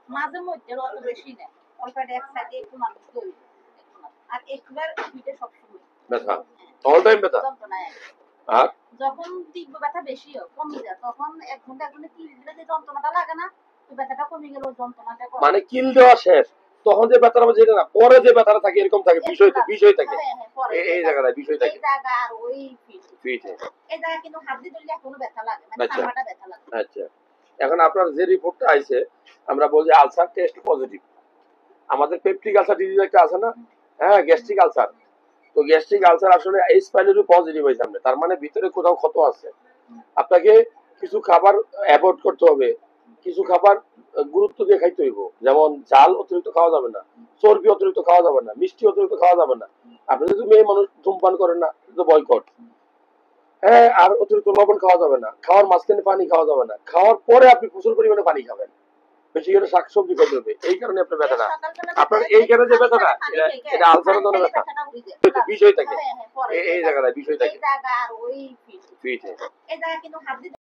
মাঝে মধ্যে অত বেশি না, অল্প এক সাইডে একটু মানুষ দই আর একবার পিঠে সবসময় ব্যথা, অল টাইম ব্যথা। আর যখন তীব্র ব্যথা বেশি হয় কমে যায় তখন 1 ঘন্টা কিল দিলে যে যন্ত্রণাটা লাগে না, তো ব্যথাটা কমে গেল, যন্ত্রণাটা মানে কিল দেওয়া শেষ, তখন যে ব্যথাটা হবে যেটা না, পরে যে ব্যথাটা থাকে এরকম থাকে, বিষয় থাকে এই জায়গাটা, বিষয় থাকে এই জায়গা আর ওই পিঠে এই জায়গা কিন্তু হাত দিয়ে ধরলে এখনো ব্যথা লাগে, মানে চামড়াটা ব্যথা লাগে। আচ্ছা, এখন আপনার যে রিপোর্টটা আইছে আমরা বলছি আলসার টেস্ট পজিটিভ। আমাদের পেপটিক আলসার ডিজিজ একটা আছে না, হ্যাঁ, গ্যাস্ট্রিক আলসার। তো গ্যাস্ট্রিক আলসার আসলে এই স্পাইলেরও পজিটিভ হয়েছে আপনার, তার মানে ভিতরে কোথাও ক্ষত আছে। আপনাকে কিছু খাবার অ্যাভয়েড করতে হবে, কিছু খাবার গুরুত্ব দিয়ে খাইতে হইব, যেমন ঝাল অতিরিক্ত খাওয়া যাবে না, চর্বি অতিরিক্ত খাওয়া যাবে না, মিষ্টি অতিরিক্ত খাওয়া যাবে না। আপনি যদি মেয়ে মানুষ ধূমপান করেন না, তো বয়কট। হ্যাঁ, আর অতিরিক্ত লবণ খাওয়া যাবে না, খাওয়ার মাঝখানে পানি খাওয়া যাবে না, খাওয়ার পরে আপনি প্রচুর পরিমাণে পানি খাবেন, বেশি করে শাকসবজি খেতে হবে। এই কারণে আপনার ব্যথাটা, আপনার এইখানে যে ব্যথাটা এটা আলসারের জন্য ব্যথা, বিষয় থাকে এই জায়গাটা, বিষয় থাকে এই জায়গা আর ওই পিঠে। এই জায়গা কিন্তু হাত দিয়ে